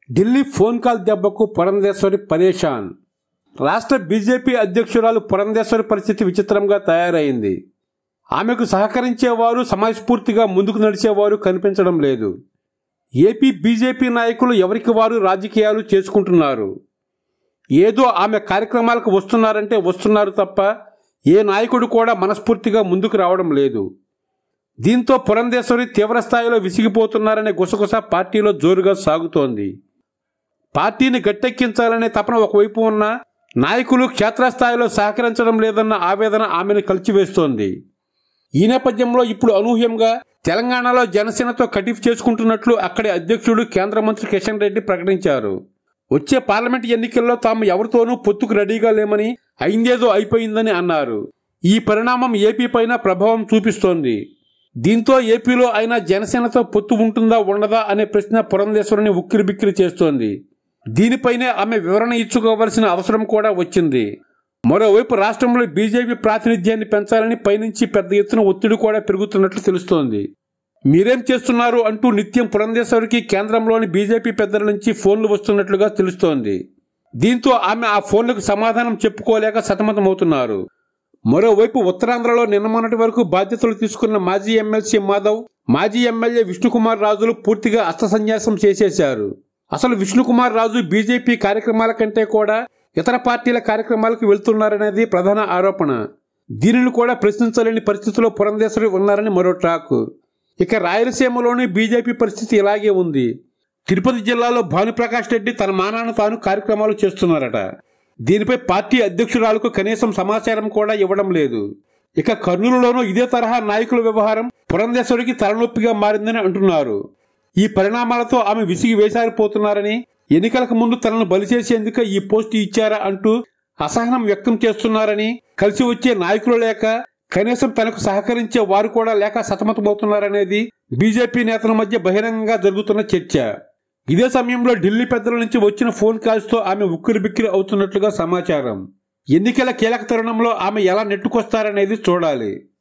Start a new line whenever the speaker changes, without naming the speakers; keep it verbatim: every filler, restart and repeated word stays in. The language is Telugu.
ఢిల్లీ ఫోన్ కాల్ దెబ్బకు పురంధేశ్వరి పరేషాన్. రాష్ట్ర బీజేపీ అధ్యక్షురాలు పురంధేశ్వరి పరిస్థితి విచిత్రంగా తయారైంది. ఆమెకు సహకరించేవారు, సమయస్ఫూర్తిగా ముందుకు నడిచేవారు కనిపించడం లేదు. ఏపీ బీజేపీ నాయకులు ఎవరికి వారు రాజకీయాలు చేసుకుంటున్నారు. ఏదో ఆమె కార్యక్రమాలకు వస్తున్నారంటే వస్తున్నారు తప్ప ఏ నాయకుడు కూడా మనస్ఫూర్తిగా ముందుకు రావడం లేదు. దీంతో పురంధేశ్వరి తీవ్రస్థాయిలో విసిగిపోతున్నారనే గుసగుస పార్టీలో జోరుగా సాగుతోంది. పార్టీని గట్టెక్కించాలనే తపన ఒకవైపు ఉన్న నాయకులు క్షేత్రస్థాయిలో సహకరించడం లేదన్న ఆవేదన ఆమెను కలిచివేస్తోంది. ఈ నేపథ్యంలో ఇప్పుడు అనూహ్యంగా తెలంగాణలో జనసేనతో కటిఫ్ చేసుకుంటున్నట్లు అక్కడి అధ్యక్షుడు కేంద్ర మంత్రి కిషన్ రెడ్డి ప్రకటించారు. వచ్చే పార్లమెంట్ ఎన్నికల్లో తాము ఎవరితోనూ పొత్తుకు రెడీగా లేమని, అయిందేదో అయిపోయిందని అన్నారు. ఈ పరిణామం ఏపీ పైన ప్రభావం చూపిస్తోంది. దీంతో ఏపీలో అయినా జనసేనతో పొత్తు ఉంటుందా ఉండదా అనే ప్రశ్న పురంధేశ్వరిని ఉక్కిరిబిక్కిరి చేస్తోంది. దీనిపైనే ఆమె వివరణ ఇచ్చుకోవాల్సిన అవసరం కూడా వచ్చింది. మరోవైపు రాష్ట్రంలో బీజేపీ ప్రాతినిధ్యాన్ని పెంచాలని పైనుంచి పెద్ద ఎత్తున ఒత్తిడి కూడా పెరుగుతున్నట్లు తెలుస్తోంది. మీరేం చేస్తున్నారు అంటూ నిత్యం పురంధేశ్వరికి కేంద్రంలోని బీజేపీ పెద్దల నుంచి ఫోన్లు వస్తున్నట్లుగా తెలుస్తోంది. దీంతో ఆమె ఆ ఫోన్లకు సమాధానం చెప్పుకోలేక సతమతమవుతున్నారు. మరోవైపు ఉత్తరాంధ్రలో నిన్న మొన్నటి వరకు బాధ్యతలు తీసుకున్న మాజీ ఎమ్మెల్సీ మాధవ్, మాజీ ఎమ్మెల్యే విష్ణుకుమార్ రాజులు పూర్తిగా అస్త్రసన్యాసం చేసేశారు. అసలు విష్ణుకుమార్ రాజు బీజేపీ కార్యక్రమాల కంటే కూడా ఇతర పార్టీల కార్యక్రమాలకు వెళ్తున్నారనేది ప్రధాన ఆరోపణ. దీనిని కూడా ప్రశ్నించలేని పరిస్థితిలో పురంధేశ్వరి ఉన్నారని మరో టాక్. ఇక రాయలసీమలోని బీజేపీ పరిస్థితి ఇలాగే ఉంది. తిరుపతి జిల్లాలో భానుప్రకాష్ రెడ్డి తన మానాన తాను కార్యక్రమాలు చేస్తున్నారట. దీనిపై పార్టీ అధ్యక్షురాలకు కనీసం సమాచారం కూడా ఇవ్వడం లేదు. ఇక కర్నూలులోనూ ఇదే తరహా నాయకుల వ్యవహారం పురంధేశ్వరికి తలనొప్పిగా మారిందని అంటున్నారు. ఈ పరిణామాలతో ఆమె విసిగి వేసారిపోతున్నారని, ఎన్నికలకు ముందు తనను బలిచేసేందుకు ఈ పోస్టు ఇచ్చారా అంటూ అసహనం వ్యక్తం చేస్తున్నారని, కలిసి వచ్చే నాయకులు లేక, కనీసం తనకు సహకరించే వారు కూడా లేక సతమతమవుతున్నారనేది బీజేపీ నేతల మధ్య బహిరంగంగా జరుగుతున్న చర్చ. ఇదే సమయంలో ఢిల్లీ పెద్దల నుంచి వచ్చిన ఫోన్ కాల్స్ తో ఆమె ఉక్కిరిబిక్కిరి అవుతున్నట్లుగా సమాచారం. ఎన్నికల కీలక తరుణంలో ఆమె ఎలా నెట్టుకొస్తారనేది చూడాలి.